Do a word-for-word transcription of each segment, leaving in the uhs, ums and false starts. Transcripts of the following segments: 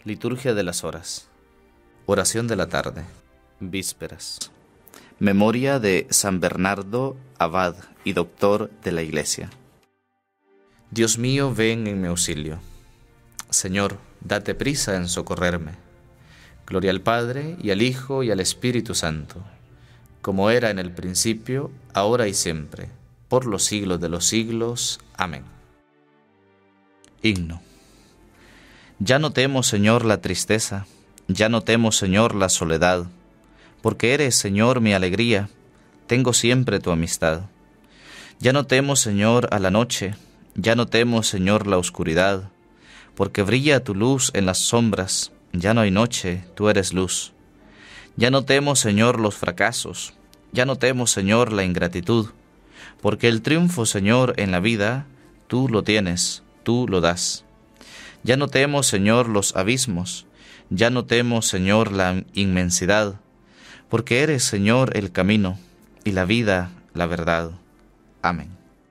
Liturgia de las horas. Oración de la tarde. Vísperas. Memoria de San Bernardo, abad y doctor de la Iglesia. Dios mío, ven en mi auxilio. Señor, date prisa en socorrerme. Gloria al Padre, y al Hijo, y al Espíritu Santo, como era en el principio, ahora y siempre, por los siglos de los siglos. Amén. Himno. Ya no temo, Señor, la tristeza, ya no temo, Señor, la soledad, porque eres, Señor, mi alegría, tengo siempre tu amistad. Ya no temo, Señor, a la noche, ya no temo, Señor, la oscuridad, porque brilla tu luz en las sombras, ya no hay noche, tú eres luz. Ya no temo, Señor, los fracasos, ya no temo, Señor, la ingratitud, porque el triunfo, Señor, en la vida, tú lo tienes, tú lo das. Ya no temo, Señor, los abismos, ya no temo, Señor, la inmensidad, porque eres, Señor, el camino, y la vida, la verdad. Amén.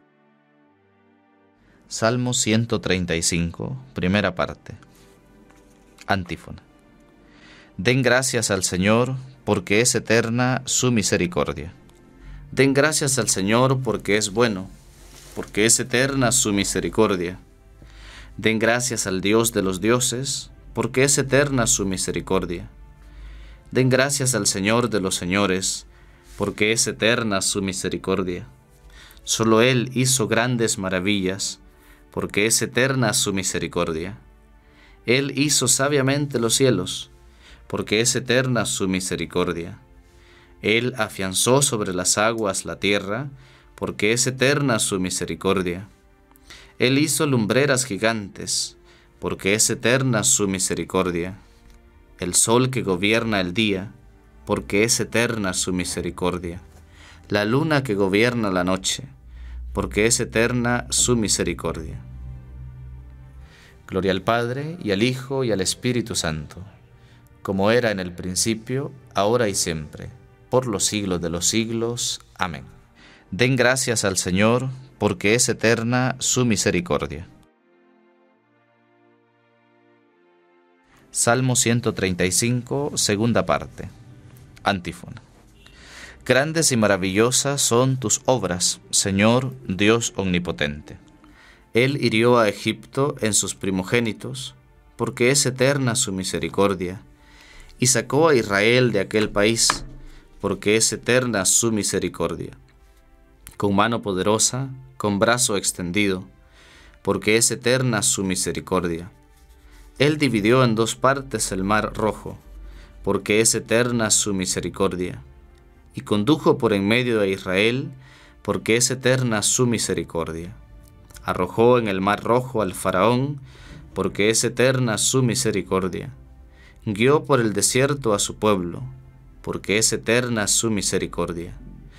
Salmo ciento treinta y cinco, primera parte. Antífona. Den gracias al Señor, porque es eterna su misericordia. Den gracias al Señor, porque es bueno, porque es eterna su misericordia. Den gracias al Dios de los dioses, porque es eterna su misericordia. Den gracias al Señor de los señores, porque es eterna su misericordia. Solo Él hizo grandes maravillas, porque es eterna su misericordia. Él hizo sabiamente los cielos, porque es eterna su misericordia. Él afianzó sobre las aguas la tierra, porque es eterna su misericordia. Él hizo lumbreras gigantes, porque es eterna su misericordia. El sol que gobierna el día, porque es eterna su misericordia. La luna que gobierna la noche, porque es eterna su misericordia. Gloria al Padre, y al Hijo, y al Espíritu Santo, como era en el principio, ahora y siempre, por los siglos de los siglos. Amén. Den gracias al Señor, porque es eterna su misericordia. Salmo ciento treinta y cinco, segunda parte. Antífona. Grandes y maravillosas son tus obras, Señor Dios omnipotente. Él hirió a Egipto en sus primogénitos, porque es eterna su misericordia, y sacó a Israel de aquel país, porque es eterna su misericordia. Con mano poderosa, con brazo extendido, porque es eterna su misericordia. Él dividió en dos partes el mar rojo, porque es eterna su misericordia. Y condujo por en medio de Israel, porque es eterna su misericordia. Arrojó en el mar rojo al faraón, porque es eterna su misericordia. Guió por el desierto a su pueblo, porque es eterna su misericordia.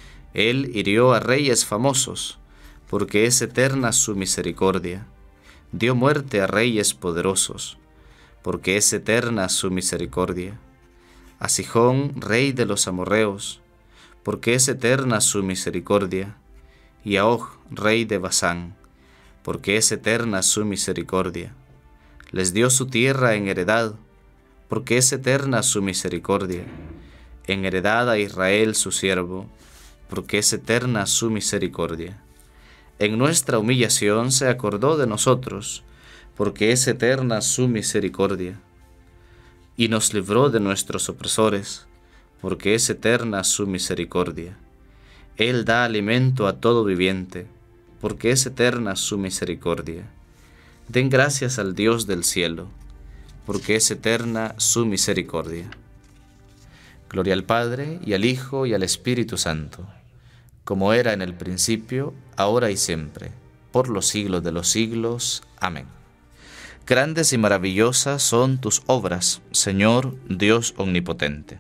Él hirió a reyes famosos, porque es eterna su misericordia. Dio muerte a reyes poderosos, porque es eterna su misericordia. A Sihón, rey de los amorreos, porque es eterna su misericordia. Y a Og, rey de Basán, porque es eterna su misericordia. Les dio su tierra en heredad, porque es eterna su misericordia. En heredad a Israel su siervo, porque es eterna su misericordia. En nuestra humillación se acordó de nosotros, porque es eterna su misericordia. Y nos libró de nuestros opresores, porque es eterna su misericordia. Él da alimento a todo viviente, porque es eterna su misericordia. Den gracias al Dios del cielo, porque es eterna su misericordia. Gloria al Padre, y al Hijo, y al Espíritu Santo, como era en el principio, ahora y siempre, por los siglos de los siglos. Amén. Grandes y maravillosas son tus obras, Señor Dios omnipotente.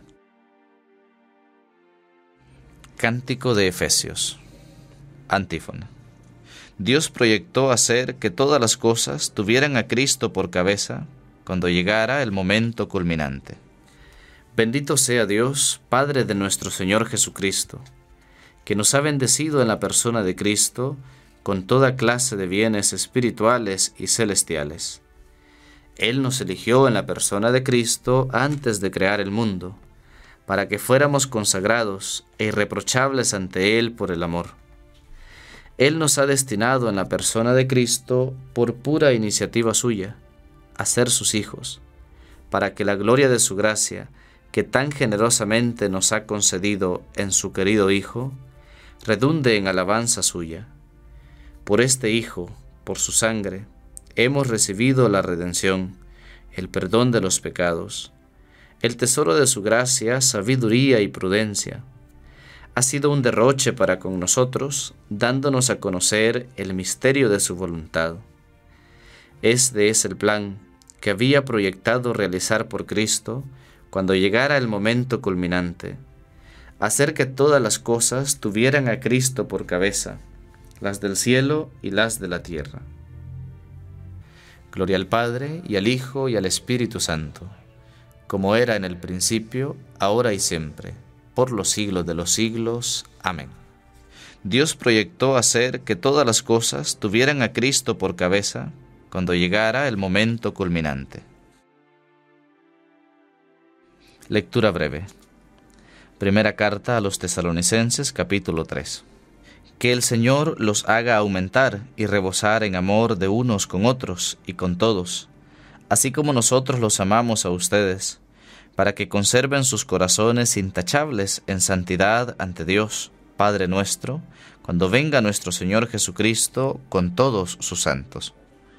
Cántico de Efesios. Antífona. Dios proyectó hacer que todas las cosas tuvieran a Cristo por cabeza cuando llegara el momento culminante. Bendito sea Dios, Padre de nuestro Señor Jesucristo, que nos ha bendecido en la persona de Cristo con toda clase de bienes espirituales y celestiales. Él nos eligió en la persona de Cristo antes de crear el mundo, para que fuéramos consagrados e irreprochables ante Él por el amor. Él nos ha destinado en la persona de Cristo, por pura iniciativa suya, a ser sus hijos, para que la gloria de su gracia, que tan generosamente nos ha concedido en su querido Hijo, redunde en alabanza suya. Por este Hijo, por su sangre, hemos recibido la redención, el perdón de los pecados, el tesoro de su gracia, sabiduría y prudencia. Ha sido un derroche para con nosotros, dándonos a conocer el misterio de su voluntad. Este es el plan que había proyectado realizar por Cristo cuando llegara el momento culminante, hacer que todas las cosas tuvieran a Cristo por cabeza, las del cielo y las de la tierra. Gloria al Padre, y al Hijo, y al Espíritu Santo, como era en el principio, ahora y siempre, por los siglos de los siglos. Amén. Dios proyectó hacer que todas las cosas tuvieran a Cristo por cabeza cuando llegara el momento culminante. Lectura breve. Primera carta a los Tesalonicenses, capítulo tres. Que el Señor los haga aumentar y rebosar en amor de unos con otros y con todos, así como nosotros los amamos a ustedes, para que conserven sus corazones intachables en santidad ante Dios, Padre nuestro, cuando venga nuestro Señor Jesucristo con todos sus santos.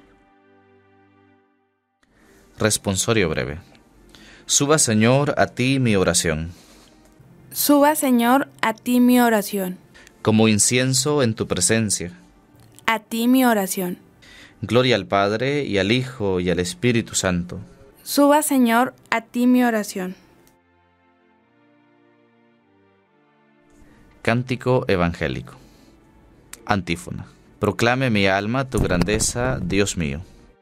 Responsorio breve. Suba, Señor, a ti mi oración. Suba, Señor, a ti mi oración. Como incienso en tu presencia. A ti mi oración. Gloria al Padre, y al Hijo, y al Espíritu Santo. Suba, Señor, a ti mi oración. Cántico evangélico. Antífona. Proclame mi alma tu grandeza, Dios mío.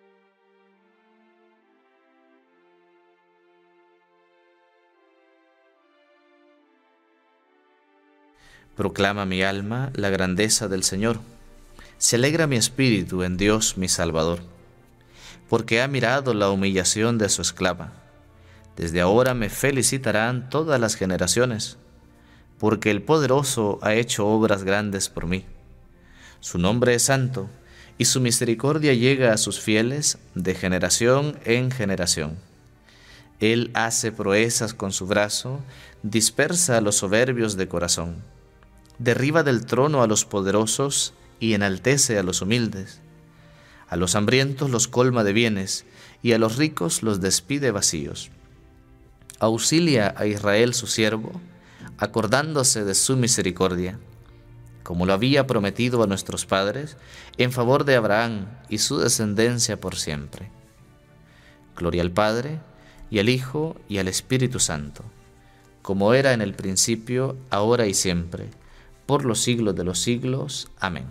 Proclama mi alma la grandeza del Señor. Se alegra mi espíritu en Dios mi Salvador, porque ha mirado la humillación de su esclava. Desde ahora me felicitarán todas las generaciones, porque el Poderoso ha hecho obras grandes por mí. Su nombre es santo, y su misericordia llega a sus fieles de generación en generación. Él hace proezas con su brazo, dispersa a los soberbios de corazón. Derriba del trono a los poderosos y enaltece a los humildes. A los hambrientos los colma de bienes, y a los ricos los despide vacíos. Auxilia a Israel su siervo, acordándose de su misericordia, como lo había prometido a nuestros padres, en favor de Abraham y su descendencia por siempre. Gloria al Padre, y al Hijo, y al Espíritu Santo, como era en el principio, ahora y siempre, por los siglos de los siglos. Amén.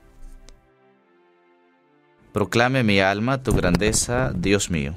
Proclame mi alma tu grandeza, Dios mío.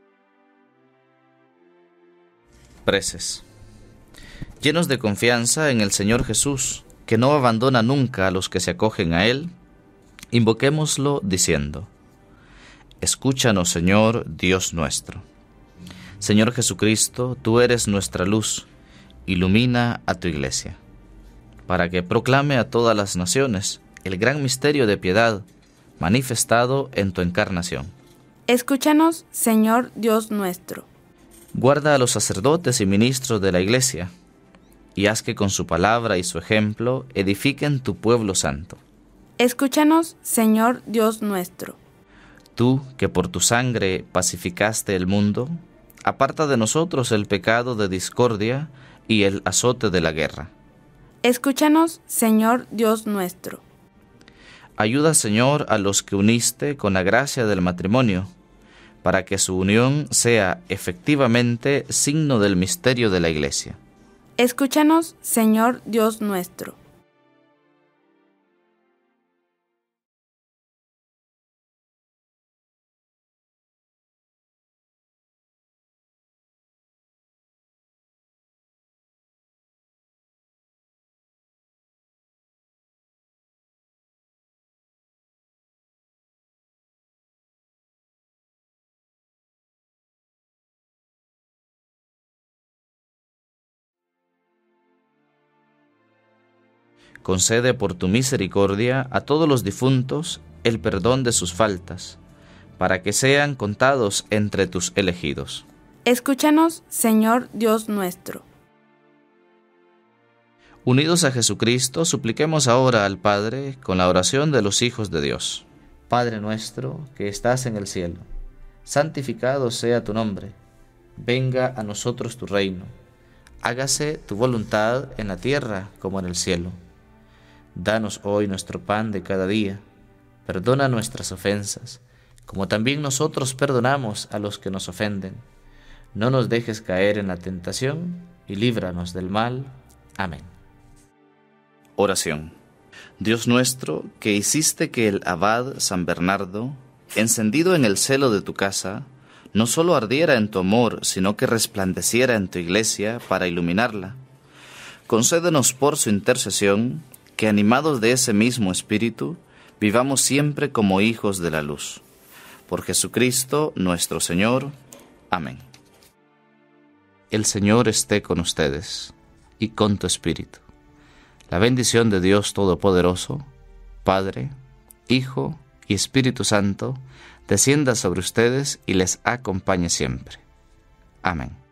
Preces. Llenos de confianza en el Señor Jesús, que no abandona nunca a los que se acogen a Él, invoquémoslo diciendo: Escúchanos, Señor, Dios nuestro. Señor Jesucristo, tú eres nuestra luz, ilumina a tu iglesia, para que proclame a todas las naciones el gran misterio de piedad manifestado en tu encarnación. Escúchanos, Señor Dios nuestro. Guarda a los sacerdotes y ministros de la Iglesia, y haz que con su palabra y su ejemplo edifiquen tu pueblo santo. Escúchanos, Señor Dios nuestro. Tú, que por tu sangre pacificaste el mundo, aparta de nosotros el pecado de discordia y el azote de la guerra. Escúchanos, Señor Dios nuestro. Ayuda, Señor, a los que uniste con la gracia del matrimonio, para que su unión sea efectivamente signo del misterio de la Iglesia. Escúchanos, Señor Dios nuestro. Concede por tu misericordia a todos los difuntos el perdón de sus faltas, para que sean contados entre tus elegidos. Escúchanos, Señor Dios nuestro. Unidos a Jesucristo, supliquemos ahora al Padre con la oración de los hijos de Dios. Padre nuestro, que estás en el cielo, santificado sea tu nombre. Venga a nosotros tu reino. Hágase tu voluntad en la tierra como en el cielo. Danos hoy nuestro pan de cada día. Perdona nuestras ofensas, como también nosotros perdonamos a los que nos ofenden. No nos dejes caer en la tentación y líbranos del mal. Amén. Oración. Dios nuestro, que hiciste que el abad San Bernardo, encendido en el celo de tu casa, no solo ardiera en tu amor, sino que resplandeciera en tu iglesia para iluminarla. Concédenos por su intercesión que, animados de ese mismo espíritu, vivamos siempre como hijos de la luz. Por Jesucristo nuestro Señor. Amén. El Señor esté con ustedes y con tu espíritu. La bendición de Dios Todopoderoso, Padre, Hijo y Espíritu Santo, descienda sobre ustedes y les acompañe siempre. Amén.